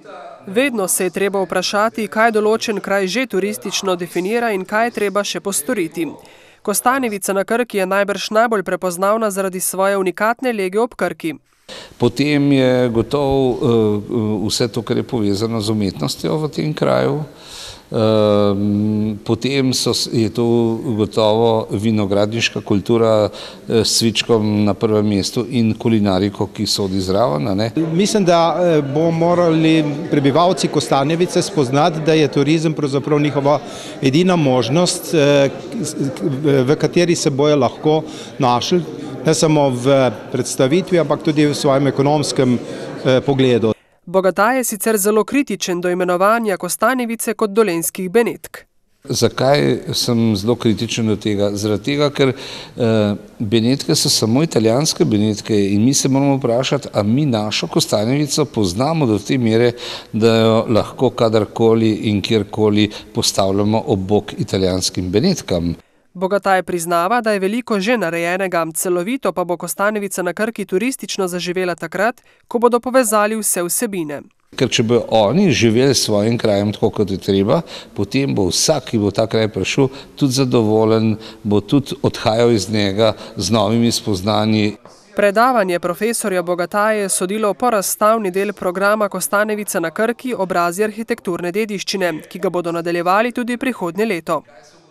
Vedno se je treba vprašati, kaj določen kraj že turistično definira in kaj je treba še postoriti. Kostanjevica na Krki je najbrž najbolj prepoznavna zaradi svoje unikatne lege ob Krki. Potem je gotovo vse to, kar je povezano z umetnostjo v tem kraju. Potem je to gotovo vinogradniška kultura s cvičkom na prvem mestu in kulinariko, ki sodi zraven. Mislim, da bomo morali prebivalci Kostanjevice spoznati, da je turizem pravzaprav njihova edina možnost, v kateri se bojo lahko našli, ne samo v predstavitvi, ampak tudi v svojem ekonomskem pogledu. Bogataj je sicer zelo kritičen do imenovanja Kostanjevice kot dolenjskih Benetk. Zakaj sem zelo kritičen do tega? Zaradi tega, ker Benetke so samo italijanske Benetke in mi se moramo vprašati, a mi našo Kostanjevico poznamo do te mere, da jo lahko kadarkoli in kjerkoli postavljamo ob bok italijanskim Benetkam. Bogataj priznava, da je veliko že narejenega, celovito pa bo Kostanjevica na Krki turistično zaživela takrat, ko bodo povezali vse vsebine. Ker če bodo oni živeli s svojim krajem tako, kot je treba, potem bo vsak, ki bo ta kraj prišel, tudi zadovoljen, bo tudi odhajal iz njega z novimi spoznanji. Predavanje profesorja Bogataja je sodilo po razstavni del programa Kostanjevica na Krki obrazi arhitekturne dediščine, ki ga bodo nadaljevali tudi prihodnje leto.